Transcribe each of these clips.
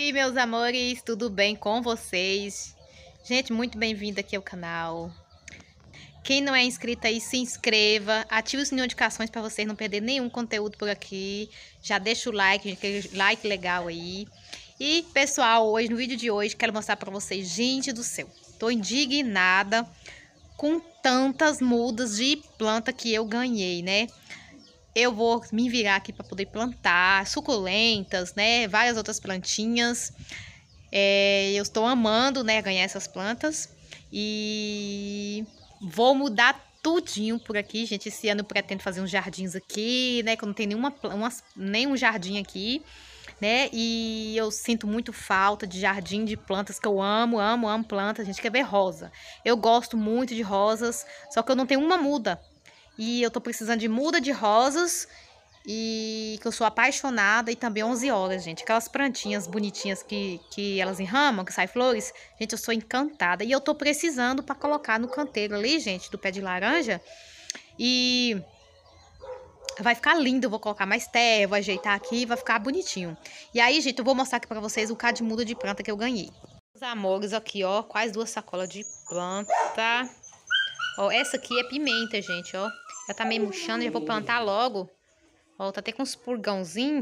Oi, meus amores, tudo bem com vocês? Gente, muito bem-vindo aqui ao canal. Quem não é inscrito aí, se inscreva, ative o sininho de notificações para vocês não perderem nenhum conteúdo por aqui. Já deixa o like, aquele like legal aí. E, pessoal, hoje, no vídeo de hoje, quero mostrar para vocês, gente do céu, tô indignada com tantas mudas de planta que eu ganhei, né? Eu vou me virar aqui para poder plantar suculentas, né? Várias outras plantinhas. Eu estou amando, né, ganhar essas plantas. E vou mudar tudinho por aqui, gente. Esse ano eu pretendo fazer uns jardins aqui, né? Que eu não tenho nenhum jardim aqui, né? E eu sinto muito falta de jardim de plantas que eu amo plantas. A gente quer ver rosa. Eu gosto muito de rosas, só que eu não tenho uma muda. E eu tô precisando de muda de rosas e que eu sou apaixonada, e também 11 horas, gente. Aquelas plantinhas bonitinhas que elas enramam, que sai flores. Gente, eu sou encantada. E eu tô precisando para colocar no canteiro ali, gente, do pé de laranja. E vai ficar lindo, eu vou colocar mais terra, vou ajeitar aqui, vai ficar bonitinho. E aí, gente, eu vou mostrar aqui pra vocês o bocado de muda de planta que eu ganhei. Os amores aqui, ó, quase 2 sacolas de planta. Ó, essa aqui é pimenta, gente, ó. Já tá meio murchando, já vou plantar logo. Ó, tá até com uns purgãozinhos.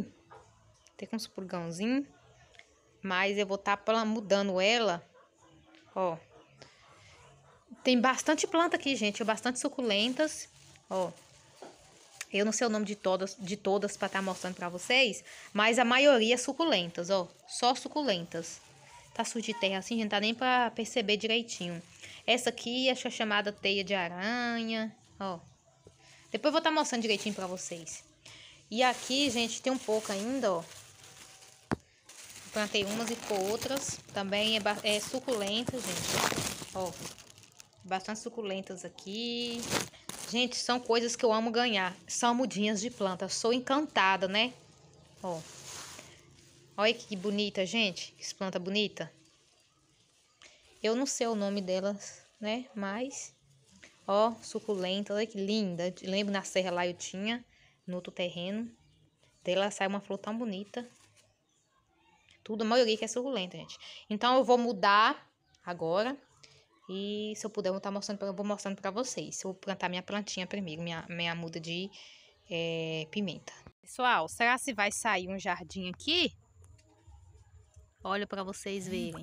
Mas eu vou tá mudando ela. Ó. Tem bastante planta aqui, gente. Bastante suculentas. Ó. Eu não sei o nome de todas pra tá mostrando pra vocês. Mas a maioria é suculentas, ó. Só suculentas. Tá sujo de terra assim, gente. Não tá nem pra perceber direitinho. Essa aqui é chamada teia de aranha. Ó. Depois eu vou tá mostrando direitinho pra vocês. E aqui, gente, tem um pouco ainda, ó. Plantei umas e ficou outras. Também é suculenta, gente. Ó. Bastante suculentas aqui. Gente, são coisas que eu amo ganhar. São mudinhas de planta. Sou encantada, né? Ó. Olha que bonita, gente. Que planta bonita. Eu não sei o nome delas, né? Mas, ó, suculenta. Olha que linda. Lembro na serra lá eu tinha, no outro terreno. Dela sai uma flor tão bonita. Tudo, a maioria que é suculenta, gente. Então, eu vou mudar agora. E se eu puder, eu vou mostrando pra vocês. Eu vou plantar minha plantinha primeiro, minha muda de pimenta. Pessoal, será se vai sair um jardim aqui? Olha pra vocês verem.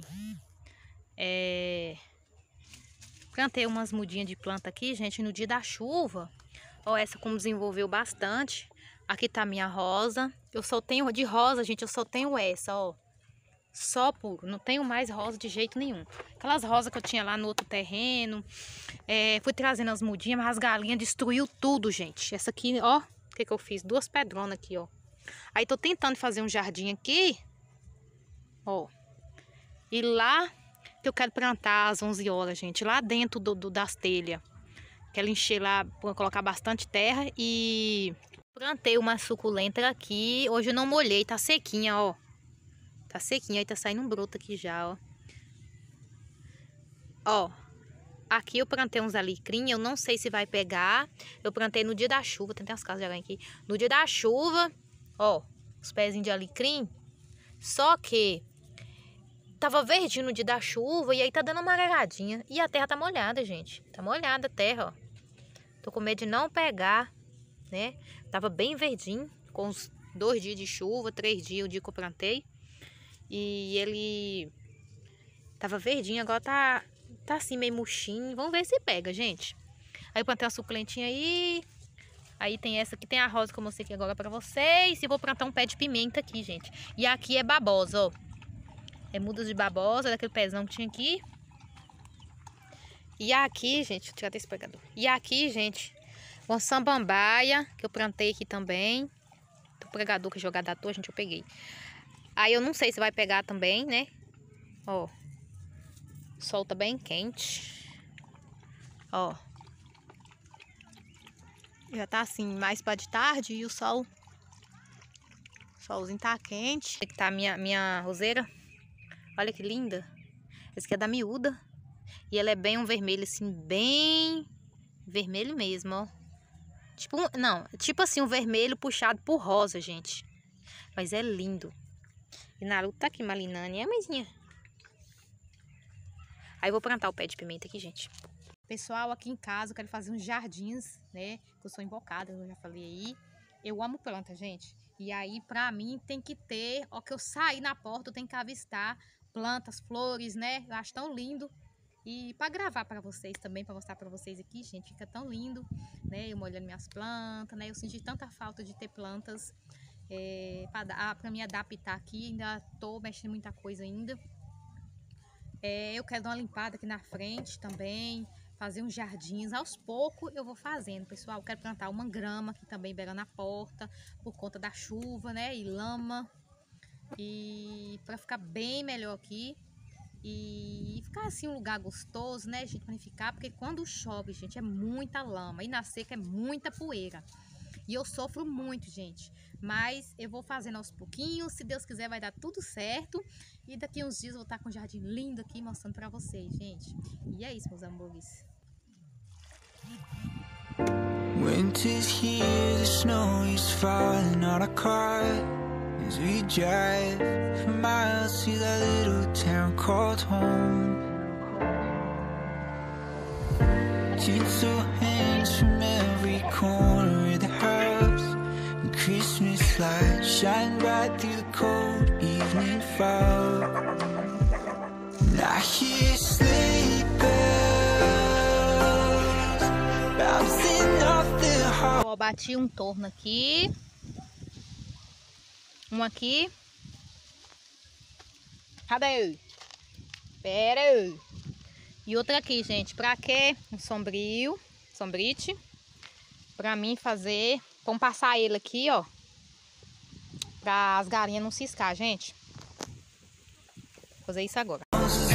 Plantei umas mudinhas de planta aqui, gente, no dia da chuva. Ó, essa como desenvolveu bastante. Aqui tá a minha rosa. Eu só tenho de rosa, gente, eu só tenho essa, ó. Só puro, não tenho mais rosa de jeito nenhum. Aquelas rosas que eu tinha lá no outro terreno. Fui trazendo as mudinhas, mas as galinhas destruiu tudo, gente. Essa aqui, ó, o que eu fiz? 2 pedronas aqui, ó. Aí tô tentando fazer um jardim aqui. Ó. E lá que eu quero plantar às 11 horas, gente. Lá dentro das telhas. Quero encher lá, colocar bastante terra. E plantei uma suculenta aqui. Hoje eu não molhei, tá sequinha, ó. Tá sequinha, aí tá saindo um broto aqui já, ó. Ó, aqui eu plantei uns alecrim, eu não sei se vai pegar. Eu plantei no dia da chuva, tem até as casas de aranha aqui. No dia da chuva, ó, os pezinhos de alecrim. Só que tava verdinho no dia da chuva e aí tá dando uma aregadinha. E a terra tá molhada, gente. Tá molhada a terra, ó. Tô com medo de não pegar, né? Tava bem verdinho, com uns 2 dias de chuva, 3 dias o dia que eu plantei. E ele tava verdinho, agora tá assim meio murchinho. Vamos ver se pega, gente. Aí eu plantei uma suculentinha aí. Aí tem essa aqui, tem a rosa que eu mostrei aqui agora pra vocês. E vou plantar um pé de pimenta aqui, gente. E aqui é babosa, ó. É mudas de babosa, daquele pezão que tinha aqui. E aqui, gente, deixa eu tirar desse pegador. E aqui, gente, uma samambaia que eu plantei aqui também. O pregador que jogado à toa, gente, eu peguei. Aí eu não sei se vai pegar também, né? Ó. O sol tá bem quente. Ó. Já tá assim, mais pra de tarde e o solzinho tá quente. Aqui tá a minha roseira. Olha que linda. Essa aqui é da miúda. E ela é bem um vermelho, assim, bem vermelho mesmo, ó. Tipo assim, um vermelho puxado por rosa, gente. Mas é lindo. E Naruto tá aqui malinando. E a mãezinha? Aí eu vou plantar o pé de pimenta aqui, gente. Pessoal, aqui em casa eu quero fazer uns jardins, né? Que eu sou invocada, eu já falei aí. Eu amo planta, gente. E aí, pra mim, tem que ter... Ó, que eu sair na porta, eu tenho que avistar plantas, flores, né? Eu acho tão lindo. E pra gravar pra vocês também, pra mostrar pra vocês aqui, gente, fica tão lindo, né? Eu molhando minhas plantas, né? Eu senti tanta falta de ter plantas pra me adaptar aqui. Ainda tô mexendo muita coisa ainda. Eu quero dar uma limpada aqui na frente também, fazer uns jardins. Aos poucos eu vou fazendo, pessoal. Eu quero plantar uma grama aqui também, beirando a porta, por conta da chuva, né? E lama. E para ficar bem melhor aqui. E ficar assim um lugar gostoso, né, gente, pra ficar. Porque quando chove, gente, é muita lama. E na seca é muita poeira. E eu sofro muito, gente. Mas eu vou fazendo aos pouquinhos. Se Deus quiser, vai dar tudo certo. E daqui uns dias eu vou estar com um jardim lindo aqui, mostrando pra vocês, gente. E é isso, meus amores. Winter's here, the snow is falling on our car as we drive for miles to that little town called home. Tinsel hangs from every corner of the house, and Christmas lights shine bright through the cold evening fog. And I hear sleigh bells bouncing off the hall. Ó, bati um torno aqui. Um aqui. Cadê? Pera aí. E outra aqui, gente. Pra quê? Um sombrite. Pra mim fazer... Vamos passar ele aqui, ó. Pra as galinhas não ciscar, gente. Vou fazer isso agora.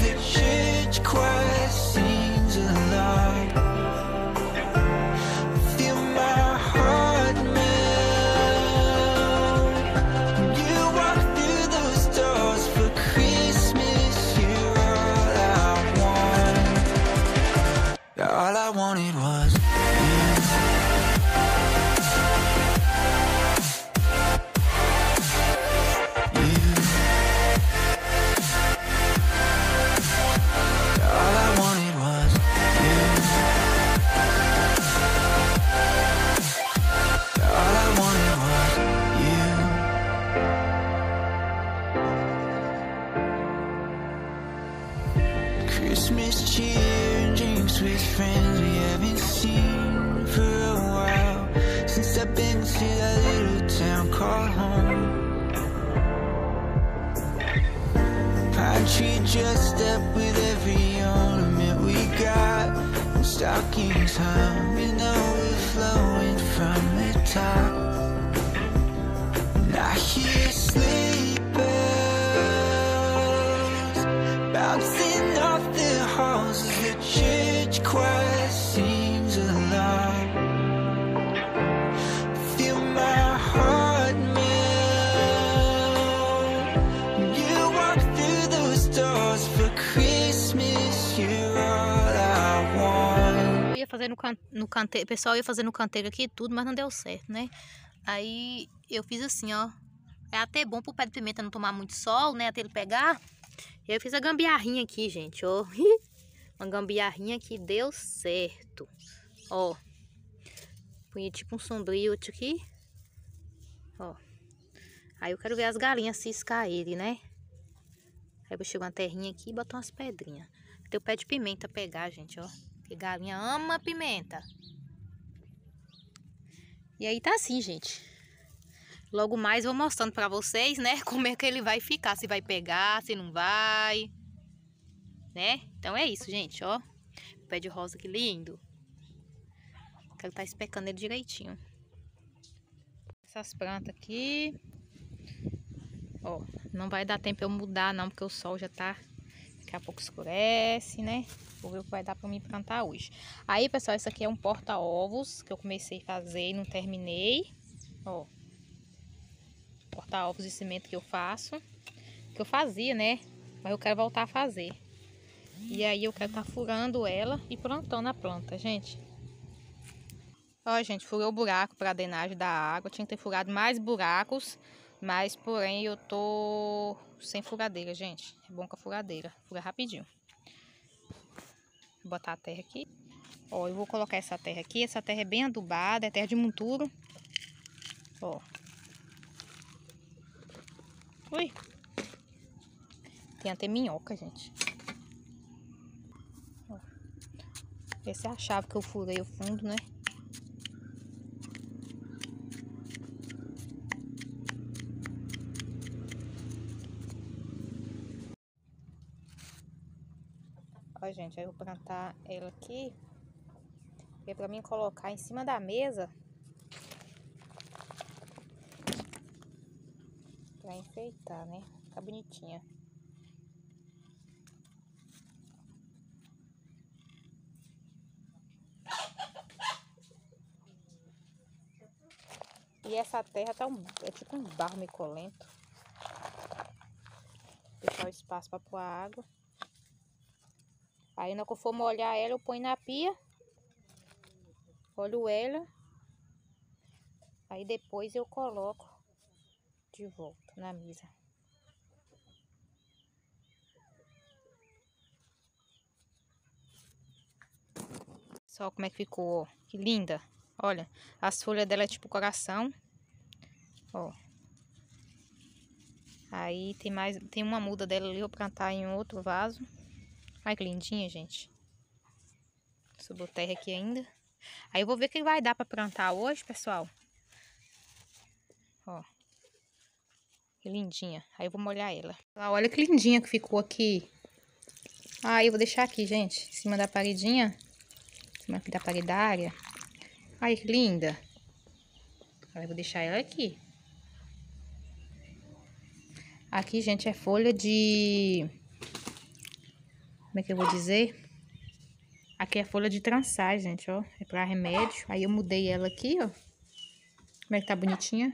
All I wanted was you. All I wanted was you. All I wanted was you. Christmas cheer, drinks with friends we haven't seen for a while, since I've been to that little town called home. Pine tree dressed up with every ornament we got, and stockings hung and overflowing from the top. And I hear sleigh bells bouncing off the halls as the church choir sings aloud. Feel my heart melt. You walk through those doors for Christmas, you're all I want. Eu ia fazer no canteiro, pessoal, ia fazer no canteiro aqui tudo, mas não deu certo, né? Aí eu fiz assim, ó. É até bom pro pé de pimenta não tomar muito sol, né? Até ele pegar. Eu fiz a gambiarrinha aqui, gente, ó. Uma gambiarrinha que deu certo. Ó. Põe tipo um sombrio aqui. Ó. Aí eu quero ver as galinhas ciscar ele, né? Aí eu vou chegar uma terrinha aqui e botar umas pedrinhas. Tem o pé de pimenta pegar, gente, ó. Porque galinha ama pimenta. E aí tá assim, gente. Logo mais eu vou mostrando pra vocês, né? Como é que ele vai ficar. Se vai pegar, se não vai. Né? Então é isso, gente, ó. O pé de rosa, que lindo. Quero estar especando ele direitinho. Essas plantas aqui. Ó, não vai dar tempo eu mudar não, porque o sol já tá... Daqui a pouco escurece, né? Vou ver o que vai dar pra mim plantar hoje. Aí, pessoal, esse aqui é um porta-ovos que eu comecei a fazer e não terminei. Ó. Porta-ovos de cimento que eu faço. Que eu fazia, né? Mas eu quero voltar a fazer. E aí eu quero estar furando ela e plantando a planta, gente. Ó, gente, furei o buraco para a drenagem da água. Tinha que ter furado mais buracos. Mas, porém, eu tô sem furadeira, gente. É bom com a furadeira. Fura rapidinho. Vou botar a terra aqui. Ó, eu vou colocar essa terra aqui. Essa terra é bem adubada, é terra de monturo. Ó. Ui. Tem até minhoca, gente. Ó. Essa é a chave que eu furei o fundo, né? Ó, gente, aí eu vou plantar ela aqui. É pra mim colocar em cima da mesa. Pra enfeitar, né? Ficar bonitinha. E essa terra tá é tipo um barro micolento. Deixar o espaço pra pôr a água. Aí, na hora que eu for molhar ela, eu ponho na pia. Olho ela. Aí depois eu coloco de volta na mesa. Só como é que ficou, ó. Que linda. Olha, as folhas dela é tipo coração. Ó. Aí tem uma muda dela ali, eu vou plantar em outro vaso. Olha que lindinha, gente. Sobrou terra aqui ainda. Aí eu vou ver o que vai dar pra plantar hoje, pessoal. Ó. Que lindinha. Aí eu vou molhar ela. Olha que lindinha que ficou aqui. Aí eu vou deixar aqui, gente. Em cima da paredinha. Em cima aqui da paredária. Ai, que linda. Aí eu vou deixar ela aqui. Aqui, gente, é folha de... Como é que eu vou dizer? Aqui é folha de trançar, gente, ó. É pra remédio. Aí eu mudei ela aqui, ó. Como é que tá bonitinha?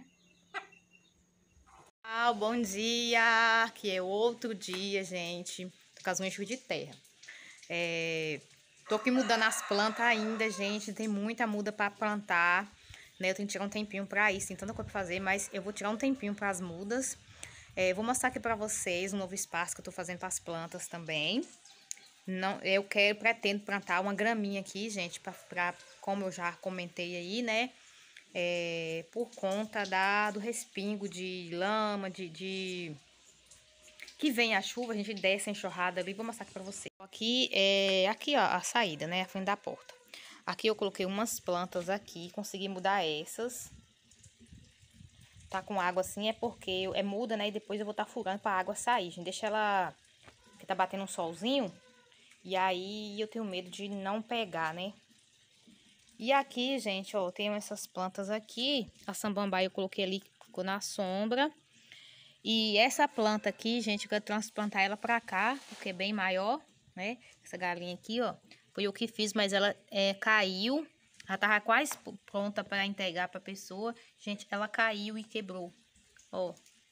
Bom dia! Aqui é outro dia, gente. Tô com as unhas de terra. Tô aqui mudando as plantas ainda, gente. Tem muita muda pra plantar, né? Eu tenho que tirar um tempinho pra isso. Tem tanta coisa pra fazer, mas eu vou tirar um tempinho pras mudas. Vou mostrar aqui pra vocês um novo espaço que eu tô fazendo pras plantas também. Não, pretendo plantar uma graminha aqui, gente, como eu já comentei aí, né? Por conta do respingo de lama, que vem a chuva, a gente desce a enxurrada ali. Vou mostrar aqui pra vocês. Aqui ó, a saída, né? A frente da porta. Aqui eu coloquei umas plantas aqui, consegui mudar essas. Tá com água assim, é porque é muda, né? E depois eu vou estar furando pra água sair, gente. Deixa ela... que tá batendo um solzinho. E aí eu tenho medo de não pegar, né? E aqui, gente, ó, eu tenho essas plantas aqui. A samambaia eu coloquei ali, ficou na sombra. E essa planta aqui, gente, eu quero transplantar ela pra cá, porque é bem maior, né? Essa galinha aqui, ó, foi eu que fiz, mas ela caiu. Ela tava quase pronta pra entregar pra pessoa. Gente, ela caiu e quebrou. Ó.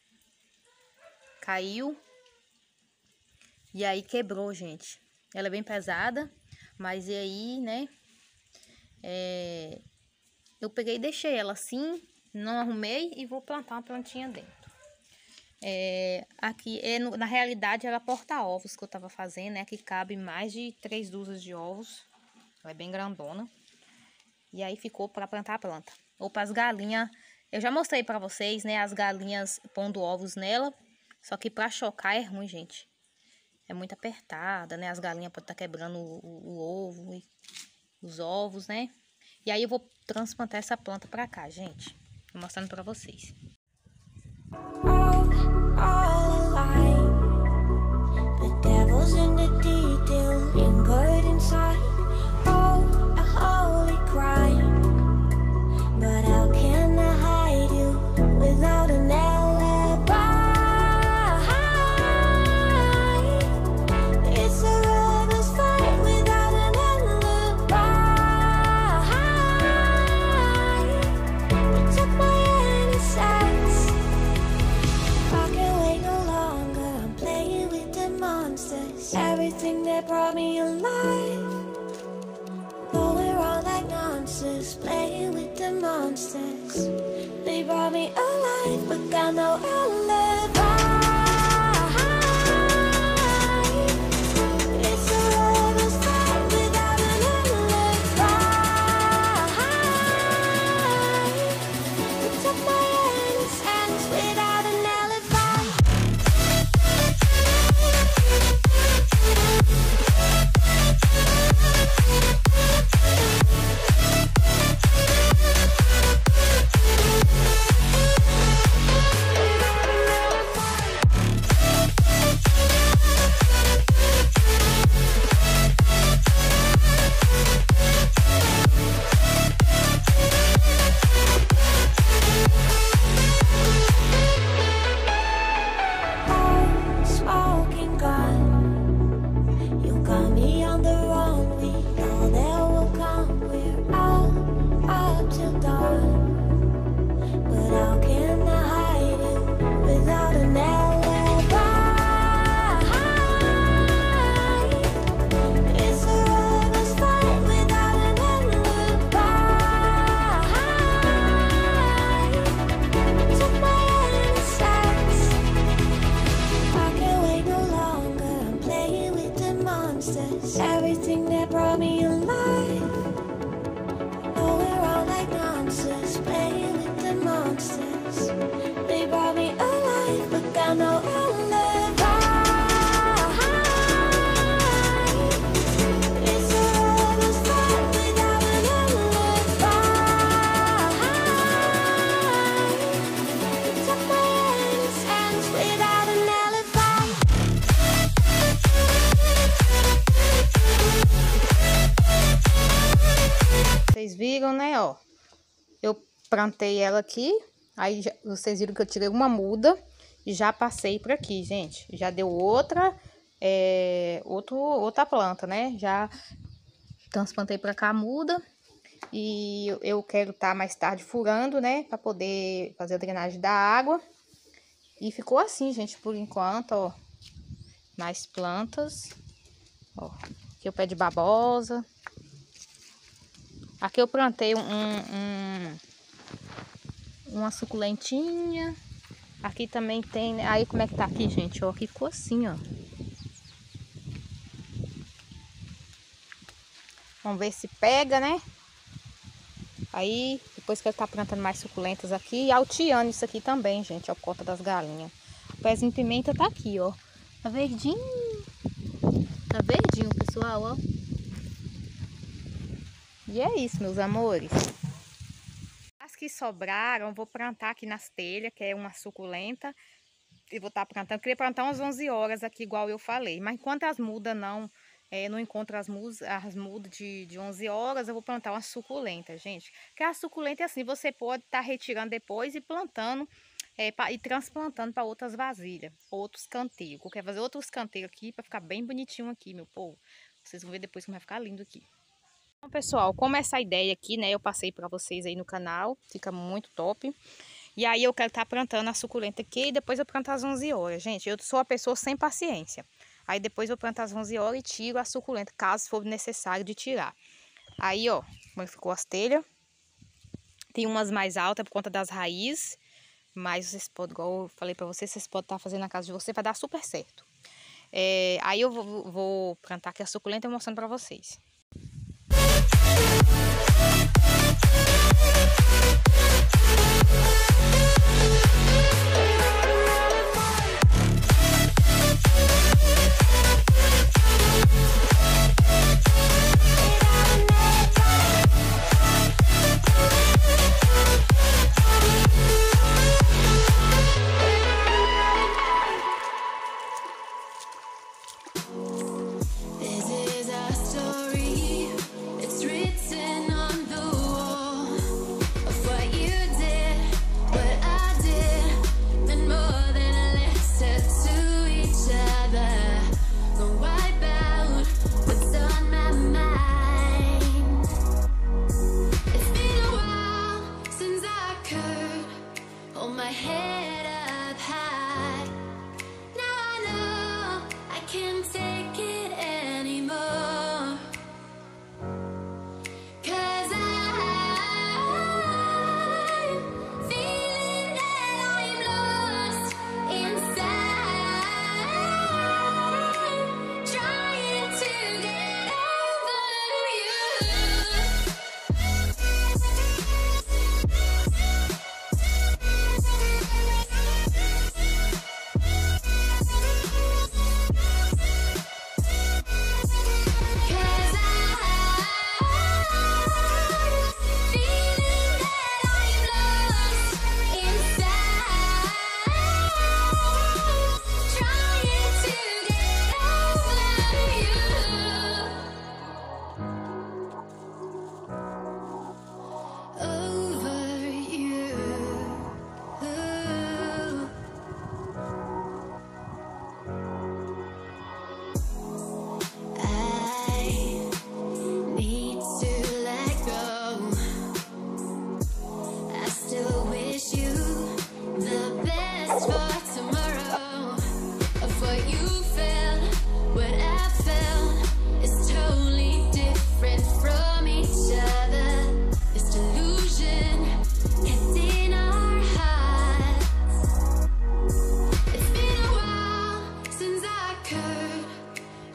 Caiu. E aí quebrou, gente. Ela é bem pesada, mas e aí, né? Eu peguei e deixei ela assim, não arrumei e vou plantar uma plantinha dentro. Aqui, na realidade, ela porta-ovos que eu tava fazendo, né? Aqui cabe mais de 3 dúzias de ovos. Ela é bem grandona. E aí ficou para plantar a planta. Ou para as galinhas. Eu já mostrei para vocês, né? As galinhas pondo ovos nela. Só que para chocar é ruim, gente. É muito apertada, né? As galinhas podem estar quebrando o ovo e os ovos, né? E aí eu vou transplantar essa planta para cá, gente. Vou mostrando para vocês. All alive. The devil's in the detail, lingered inside. Oh, a holy crime. But how can I hide you without an alibi? It's a lover's fight without an alibi. You took my innocence. I can't wait no longer. I'm playing with the monsters. Everything that brought me alive. Going wrong like nonsense. Playing with the monsters. They They brought me alive, but got no alibi. It's a lover's fight without an alibi. Took my innocence without an alibi. Smoking gun, you got me on the run. We know that will come. We're out up till dawn, but how can I hide it without an alibi? It's a lover's fight without an alibi. Took my innocence. I can't wait no longer. I'm playing with the monsters. Everything that brought me alive. Oh, we're all like monsters, playing with the monsters. They brought me alive, but got no alibi. It's a lover's fight without an alibi. Took my innocence without an alibi. Vocês viram, né, ó. Eu plantei ela aqui. Aí vocês viram que eu tirei uma muda e já passei por aqui, gente. Já deu outra planta, né? Já transplantei pra cá a muda. E eu quero estar mais tarde furando, né? Pra poder fazer a drenagem da água. E ficou assim, gente, por enquanto, ó. Mais plantas. Ó, aqui o pé de babosa. Aqui eu plantei uma suculentinha. Aqui também tem, né? Aí como é que tá aqui, gente? Ó, aqui ficou assim, ó. Vamos ver se pega, né? Aí, depois que eu tá plantando mais suculentas aqui. E alteando isso aqui também, gente, ó, por conta das galinhas. O pezinho de pimenta tá aqui, ó. Tá verdinho. Tá verdinho, pessoal, ó. E é isso, meus amores. As que sobraram, eu vou plantar aqui nas telhas, que é uma suculenta. E vou estar plantando. Eu queria plantar umas 11 horas aqui, igual eu falei. Mas enquanto as mudas não encontro as mudas de 11 horas, eu vou plantar uma suculenta, gente. Porque a suculenta é assim, você pode estar retirando depois e plantando, e transplantando para outras vasilhas, outros canteiros. Eu quero fazer outros canteiros aqui para ficar bem bonitinho aqui, meu povo. Vocês vão ver depois como vai ficar lindo aqui. Então, pessoal, como essa ideia aqui, né, eu passei para vocês aí no canal, fica muito top. E aí eu quero estar plantando a suculenta aqui e depois eu planto às 11 horas. Gente, eu sou a pessoa sem paciência. Aí depois eu planto às 11 horas e tiro a suculenta, caso for necessário de tirar. Aí, ó, como ficou as telhas. Tem umas mais altas por conta das raízes. Mas vocês podem, igual eu falei para vocês, vocês podem estar fazendo na casa de vocês, vai dar super certo. Aí eu vou plantar aqui a suculenta e mostrando para vocês. This is our story.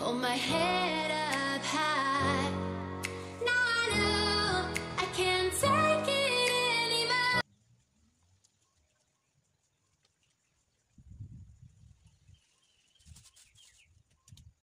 hold my head up high.